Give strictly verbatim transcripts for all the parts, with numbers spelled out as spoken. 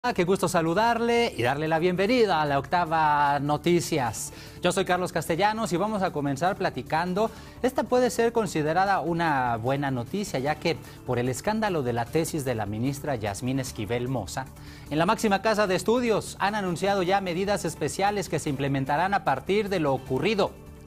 Ah, qué gusto saludarle y darle la bienvenida a la Octava Noticias. Yo soy Carlos Castellanos y vamos a comenzar platicando. Esta puede ser considerada una buena noticia, ya que por el escándalo de la tesis de la ministra Yasmín Esquivel Moza, en la máxima casa de estudios han anunciado ya medidas especiales que se implementarán a partir de lo ocurrido.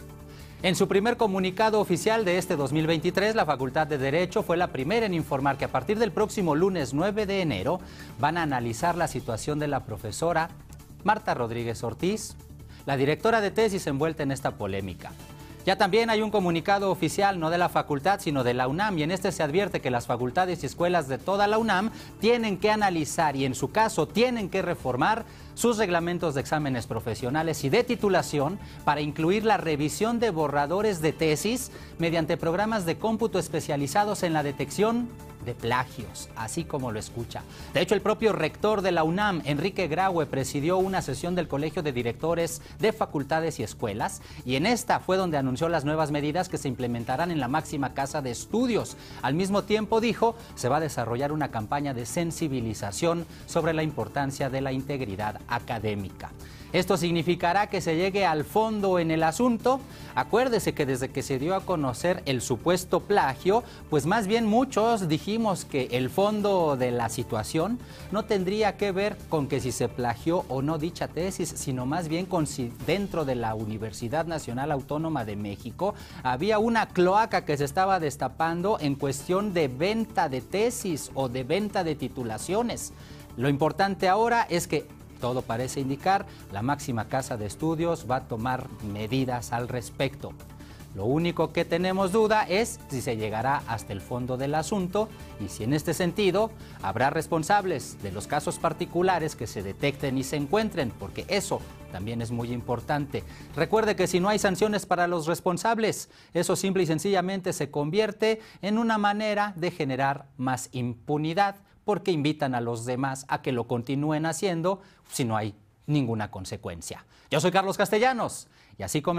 En su primer comunicado oficial de este dos mil veintitrés, la Facultad de Derecho fue la primera en informar que a partir del próximo lunes nueve de enero van a analizar la situación de la profesora Marta Rodríguez Ortiz, la directora de tesis envuelta en esta polémica. Ya también hay un comunicado oficial, no de la facultad, sino de la UNAM, y en este se advierte que las facultades y escuelas de toda la UNAM tienen que analizar y en su caso tienen que reformar sus reglamentos de exámenes profesionales y de titulación para incluir la revisión de borradores de tesis mediante programas de cómputo especializados en la detección de plagios, así como lo escucha. De hecho, el propio rector de la UNAM, Enrique Graue, presidió una sesión del Colegio de Directores de Facultades y Escuelas, y en esta fue donde anunció las nuevas medidas que se implementarán en la máxima casa de estudios. Al mismo tiempo, dijo, se va a desarrollar una campaña de sensibilización sobre la importancia de la integridad académica. Esto significará que se llegue al fondo en el asunto. Acuérdese que desde que se dio a conocer el supuesto plagio, pues más bien muchos dijimos que el fondo de la situación no tendría que ver con que si se plagió o no dicha tesis, sino más bien con si dentro de la Universidad Nacional Autónoma de México había una cloaca que se estaba destapando en cuestión de venta de tesis o de venta de titulaciones. Lo importante ahora es que todo parece indicar, la máxima casa de estudios va a tomar medidas al respecto. Lo único que tenemos duda es si se llegará hasta el fondo del asunto y si en este sentido habrá responsables de los casos particulares que se detecten y se encuentren, porque eso también es muy importante. Recuerde que si no hay sanciones para los responsables, eso simple y sencillamente se convierte en una manera de generar más impunidad, porque invitan a los demás a que lo continúen haciendo si no hay ninguna consecuencia. Yo soy Carlos Castellanos y así comenzamos.